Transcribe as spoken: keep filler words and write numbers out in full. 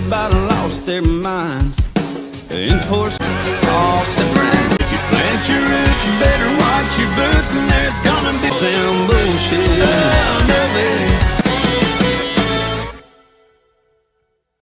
everybody lost their minds. Enforce all step around. If you plant your